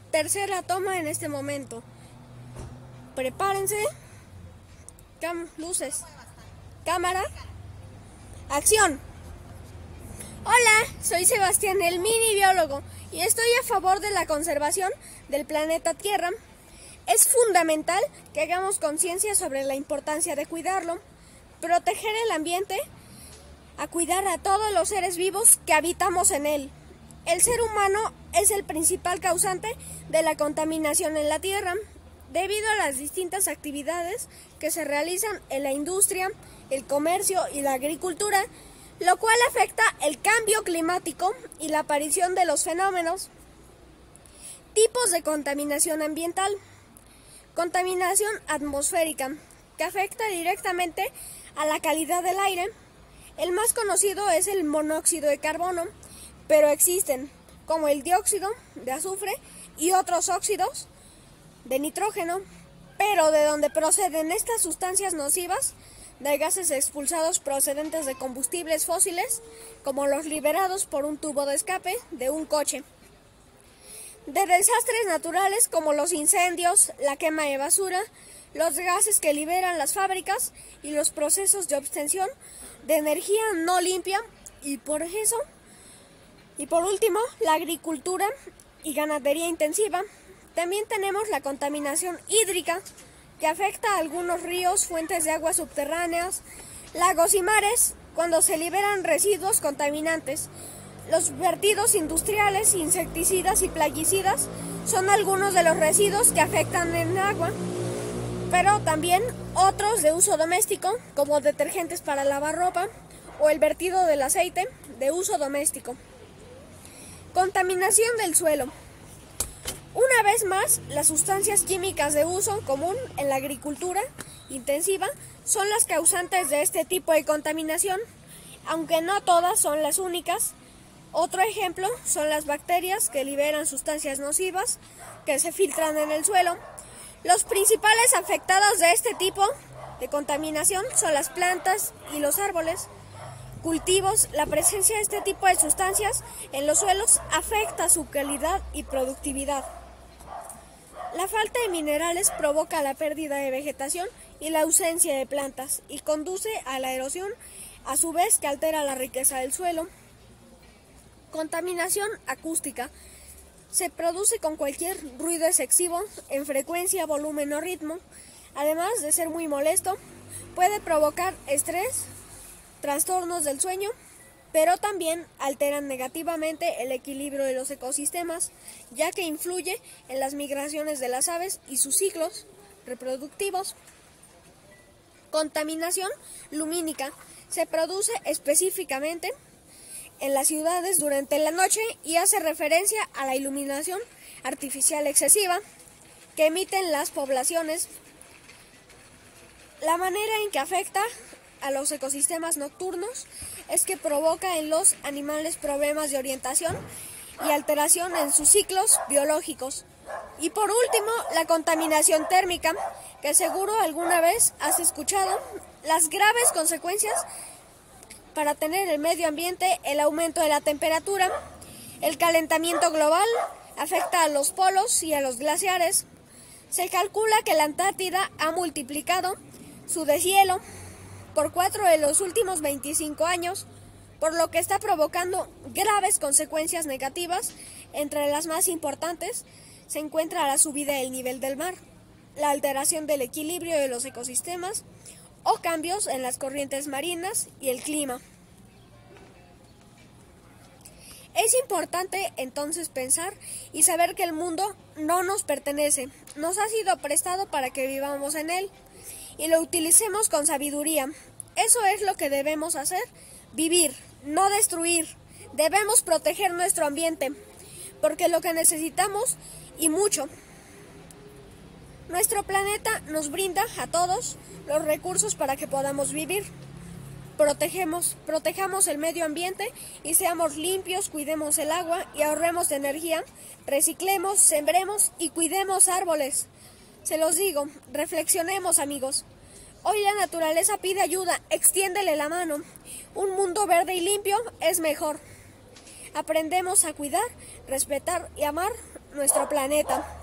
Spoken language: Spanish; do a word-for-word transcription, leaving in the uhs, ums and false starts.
tercera toma en este momento. Prepárense. Cam luces. Cámara. Acción. Hola, soy Sebastián, el mini biólogo, y estoy a favor de la conservación del planeta Tierra. Es fundamental que hagamos conciencia sobre la importancia de cuidarlo, proteger el ambiente, a cuidar a todos los seres vivos que habitamos en él. El ser humano es el principal causante de la contaminación en la Tierra, debido a las distintas actividades que se realizan en la industria, el comercio y la agricultura, lo cual afecta el cambio climático y la aparición de los fenómenos. Tipos de contaminación ambiental. Contaminación atmosférica, que afecta directamente a la calidad del aire. El más conocido es el monóxido de carbono, pero existen como el dióxido de azufre y otros óxidos de nitrógeno, pero de donde proceden estas sustancias nocivas, de gases expulsados procedentes de combustibles fósiles, como los liberados por un tubo de escape de un coche. De desastres naturales como los incendios, la quema de basura, los gases que liberan las fábricas y los procesos de obtención de energía no limpia, y por eso, y por último, la agricultura y ganadería intensiva. También tenemos la contaminación hídrica, que afecta a algunos ríos, fuentes de aguas subterráneas, lagos y mares, cuando se liberan residuos contaminantes. Los vertidos industriales, insecticidas y plaguicidas son algunos de los residuos que afectan el agua, pero también otros de uso doméstico, como detergentes para lavar ropa o el vertido del aceite de uso doméstico. Contaminación del suelo. Una vez más, las sustancias químicas de uso común en la agricultura intensiva son las causantes de este tipo de contaminación, aunque no todas son las únicas. Otro ejemplo son las bacterias, que liberan sustancias nocivas que se filtran en el suelo. Los principales afectados de este tipo de contaminación son las plantas y los árboles. Cultivos. La presencia de este tipo de sustancias en los suelos afecta su calidad y productividad. La falta de minerales provoca la pérdida de vegetación y la ausencia de plantas, y conduce a la erosión, a su vez que altera la riqueza del suelo. Contaminación acústica. Se produce con cualquier ruido excesivo en frecuencia, volumen o ritmo. Además de ser muy molesto, puede provocar estrés, trastornos del sueño, pero también alteran negativamente el equilibrio de los ecosistemas, ya que influye en las migraciones de las aves y sus ciclos reproductivos. Contaminación lumínica. Se produce específicamente en las ciudades durante la noche y hace referencia a la iluminación artificial excesiva que emiten las poblaciones. La manera en que afecta a los ecosistemas nocturnos es que provoca en los animales problemas de orientación y alteración en sus ciclos biológicos. Y por último, la contaminación térmica, que seguro alguna vez has escuchado. Las graves consecuencias para tener el medio ambiente: el aumento de la temperatura, el calentamiento global, afecta a los polos y a los glaciares. Se calcula que la Antártida ha multiplicado su deshielo por cuatro en los últimos veinticinco años, por lo que está provocando graves consecuencias negativas. Entre las más importantes se encuentra la subida del nivel del mar, la alteración del equilibrio de los ecosistemas o cambios en las corrientes marinas y el clima. Es importante entonces pensar y saber que el mundo no nos pertenece, nos ha sido prestado para que vivamos en él y lo utilicemos con sabiduría. Eso es lo que debemos hacer: vivir, no destruir. Debemos proteger nuestro ambiente, porque lo que necesitamos, y mucho. Nuestro planeta nos brinda a todos los recursos para que podamos vivir. Protegemos, protejamos el medio ambiente y seamos limpios, cuidemos el agua y ahorremos de energía, reciclemos, sembremos y cuidemos árboles. Se los digo, reflexionemos, amigos. Hoy la naturaleza pide ayuda, extiéndele la mano. Un mundo verde y limpio es mejor. Aprendemos a cuidar, respetar y amar nuestro planeta.